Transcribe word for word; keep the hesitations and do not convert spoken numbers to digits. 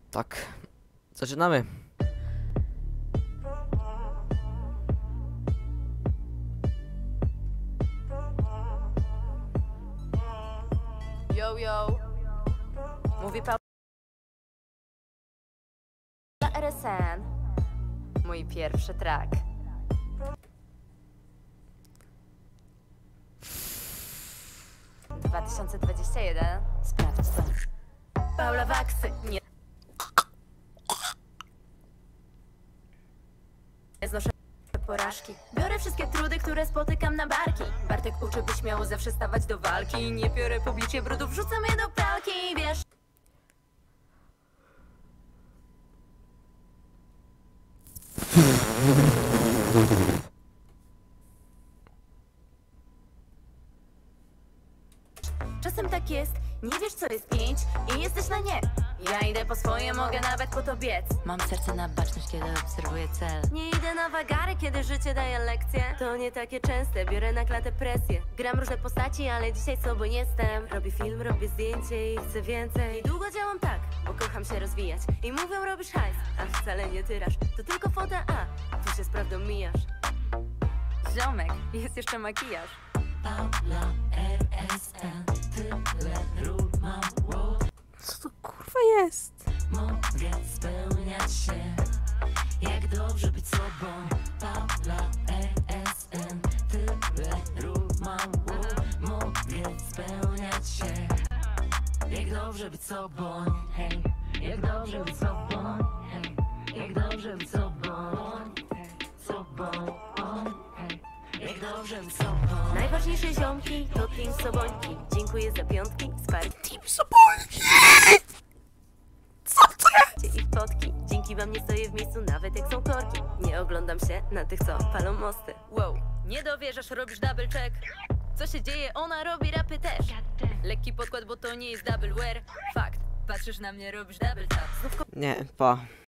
Tak, zaczynamy. Yo, yo. Mówi Paula R S N. Mój pierwszy track. dwa tysiące dwudziesty jeden. Sprawdź to. Paula Waksy. Nie. Nie znoszę porażki. Biorę wszystkie trudy, które spotykam na barki. Bartek uczy, by śmiało zawsze stawać do walki. Nie biorę pobicie brudów, wrzucam je do pralki, wiesz. Czasem tak jest, nie wiesz co jest pięć i jesteś na nie. Ja idę po swoje, mogę nawet po to biec. Mam serce na baczność, kiedy obserwuję cel. Nie idę na wagary, kiedy życie daje lekcje. To nie takie częste, biorę na klatę presję. Gram różne postaci, ale dzisiaj sobą jestem. Robię film, robię zdjęcie i chcę więcej. I długo działam tak, bo kocham się rozwijać. I mówią, robisz hajs, a wcale nie tyrasz. To tylko fota, a tu się z prawdą mijasz. Ziomek, jest jeszcze makijaż. Paula R S N, tyle ról mam, wow. Co to kurwa jest? Mogę spełniać się, jak dobrze być sobą. Paula R S N, tyle ról mam, wow. Mogę spełniać się, jak dobrze być sobą. Hej, jak dobrze być sobą. Hej, jak dobrze być sobą. Sobą, hej, jak dobrze być sobą. Najważniejsze ziomki to Team Sobońki. Dziękuję za piątki, wsparcie Team Sobońki! Co to jest? i fotki. Dzięki wam nie stoję w miejscu, nawet jak są korki. Nie oglądam się na tych, co palą mosty. Wow, nie dowierzasz, robisz double check. Co się dzieje? Ona robi rapy też. Lekki podkład, bo to nie jest double wear. Fakt, patrzysz na mnie, robisz double tap. Nie, pa.